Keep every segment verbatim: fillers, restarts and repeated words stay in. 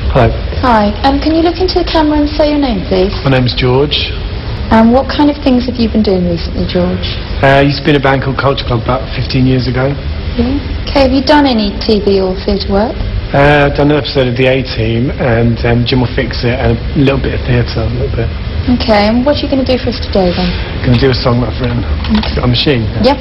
Hello. Hi. Um, can you look into the camera and say your name, please? My name's George. Um, what kind of things have you been doing recently, George? Uh, I used to be in a band called Culture Club about fifteen years ago. Yeah. Okay, have you done any T V or theatre work? Uh, I've done an episode of The A-Team and um, Jim Will Fix It and a little bit of theatre, a little bit. Okay, and what are you going to do for us today, then? Going to do a song that I've written. Okay. Got a machine? Yep.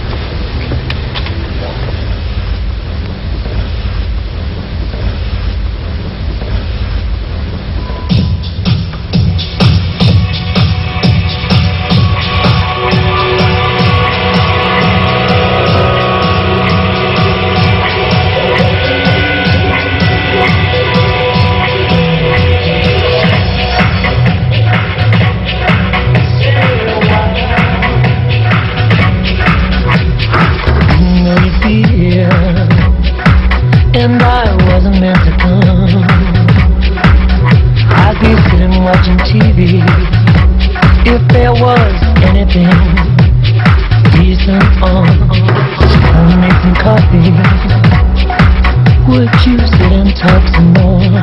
And I wasn't meant to come. I'd be sitting watching T V if there was anything decent on. I'll make some coffee. Would you sit and talk some more?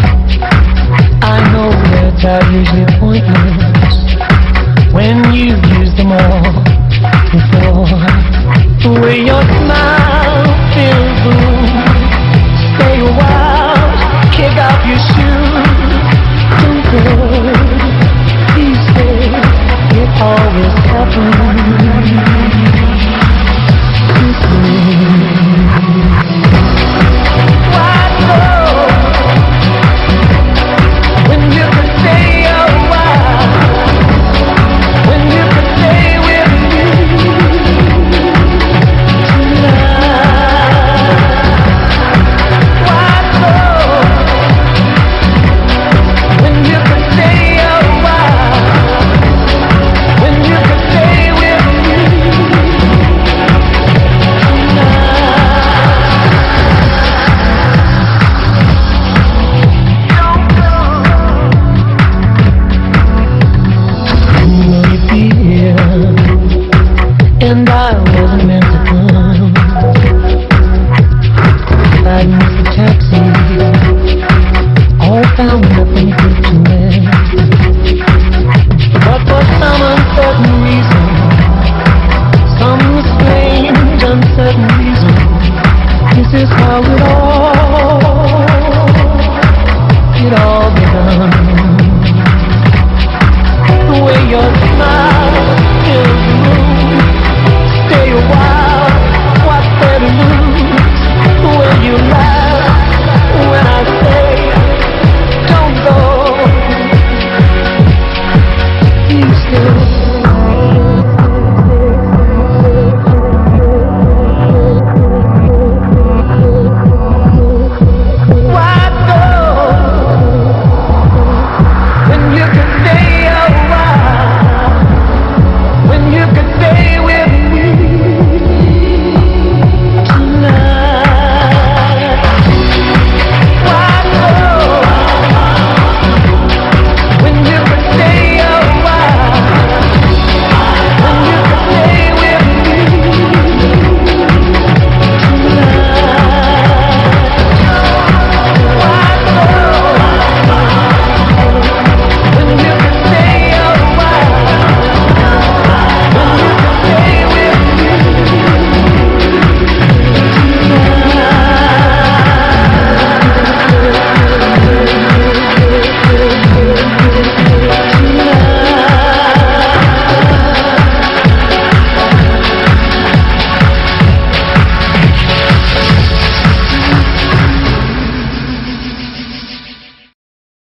I know words are usually pointless when you've used them all before. The way your smile fills the room. Stay a while, kick off your shoes. Don't go, please stay. It always happens this way. Why go when you could stay a while? When you could stay with me tonight? And I wasn't meant to come. If I'd missed the taxi